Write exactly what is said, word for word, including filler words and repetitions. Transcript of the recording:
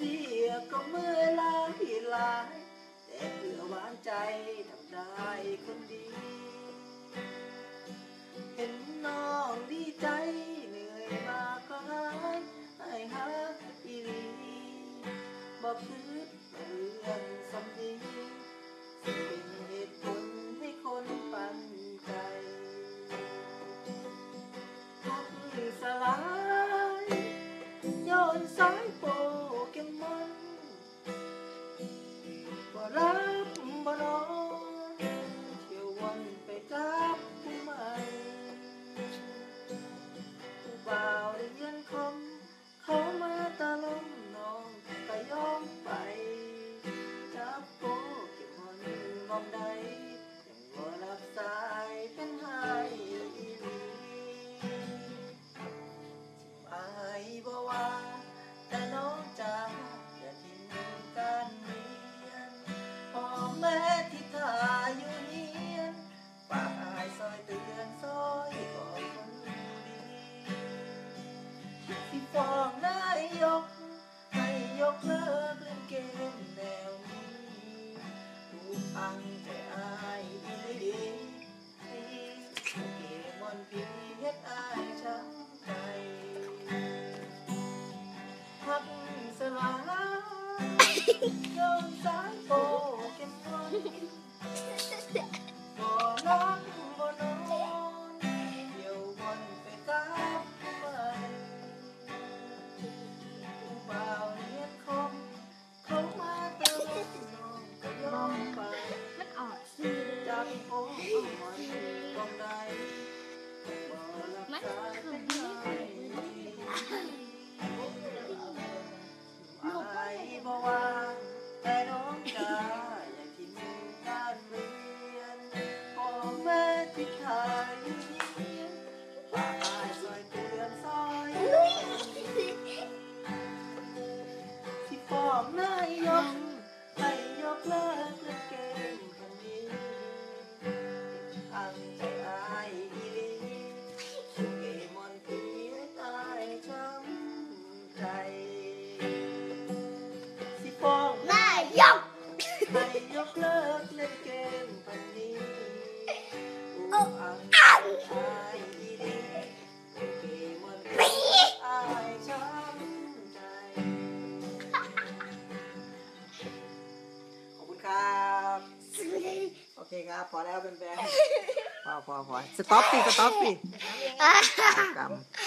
พี่ก็เมื่อลาพี่ลายแต่เพื่อหวานใจทำได้คนดีเห็นน้องดีใจเหนื่อยมาก็หายให้หาอีหลีบอกพื้นเรื่องสำดีสิ่งเป็นเหตุผลให้คนปันใจทักสลายโยนสายโปเกมอนบ่รับบ่นอนเที่ยววนไปกับผู้ใหม่ผู้บ่าวได้เงินคมเขามาตะลมน้องก็ยอมไปจับโปเกมอนมองใดยังบ่รับสายเป็นไห้อีหลีไอ้บ่ว่าแต่น้องจ๋าอย่าทิ้งกันเรียนพ่อแม่ที่ท่าอยู่เฮียนฝากอายซอยเตือนซอยบอกคนดีที่ฟ้องนายกให้ยกเลิกเล่นเกมแนวนี้ลูกอังใจอายอีหลีเกมอนพี่เฮ็ดอายช้ำใจพักสลายโยนสายโปเกมอนบ่รับบ่นอนเที่ยววนไปกับผู้ใหม่ผู้บ่าวเนียนคมเขามาเติมน้องก็ยอมไปมันออกสื่อจับโปเกมอนกองใดบ่รับสายเป็นไห้ไอ้บ่ว่าแต่น้องจ๋าอย่าทิ้งการเรียนพ่อแม่ที่ขายอยู่เฮียนฝากอายซอยเตือนซอยที่ฟ้องนายกให้ยกเลิกเล่นเกมพันนี้อังใจอายอีหลีเกมอนพี่ให้ตายช้ำใจที่ฟ้องนายกให้ยกเลิกเล่นเกมพันนี้อู้อังใจอายอีหลีเกมอนพี่อายช้ำใจขอบคุณครับโอเคครับพอแล้วเป็นแบงพอพอพอสต็อปสิสต็อปสิกรรม